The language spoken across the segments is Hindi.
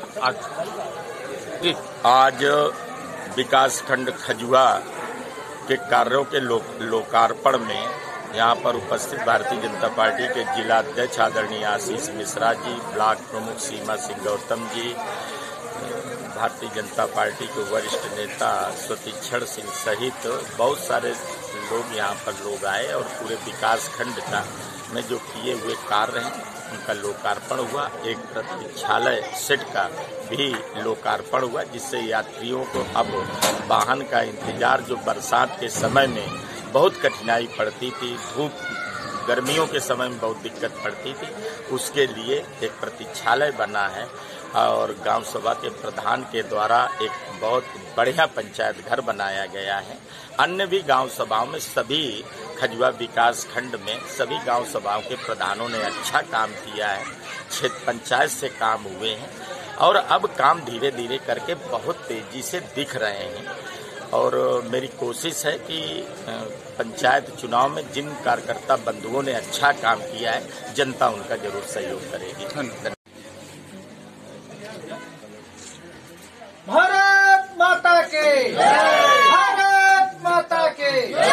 आज विकासखंड खजुआ के कार्यों के लोकार्पण में यहाँ पर उपस्थित भारतीय जनता पार्टी के जिला अध्यक्ष आदरणीय आशीष मिश्रा जी, ब्लॉक प्रमुख सीमा सिंह गौतम जी, भारतीय जनता पार्टी के वरिष्ठ नेता स्वतीक्षण सिंह सहित बहुत सारे लोग यहाँ पर लोग आए और पूरे विकासखंड का में जो किए हुए कार्य हैं उनका लोकार्पण हुआ। एक प्रतीक्षालय सेट का भी लोकार्पण हुआ, जिससे यात्रियों को अब वाहन का इंतजार जो बरसात के समय में बहुत कठिनाई पड़ती थी, धूप गर्मियों के समय में बहुत दिक्कत पड़ती थी, उसके लिए एक प्रतीक्षालय बना है और गांव सभा के प्रधान के द्वारा एक बहुत बढ़िया पंचायत घर बनाया गया है। अन्य भी गांव सभाओं में सभी खजुआ विकास खंड में सभी गांव सभाओं के प्रधानों ने अच्छा काम किया है, क्षेत्र पंचायत से काम हुए हैं और अब काम धीरे धीरे करके बहुत तेजी से दिख रहे हैं। और मेरी कोशिश है कि पंचायत चुनाव में जिन कार्यकर्ता बंधुओं ने अच्छा काम किया है, जनता उनका जरूर सहयोग करेगी। भारत माता के भारत माता के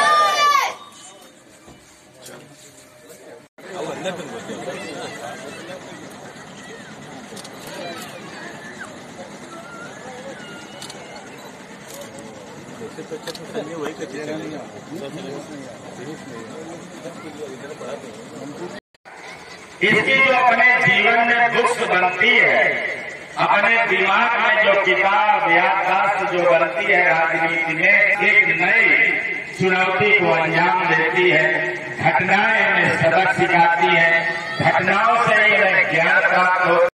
इसकी जो अपने जीवन में बुक्स बनती है, अपने दिमाग में जो किताब याददाश्त जो बनती है राजनीति में, एक नई चुनौती को अंजाम देती है। घटनाएं में सबक सिखाती है, घटनाओं से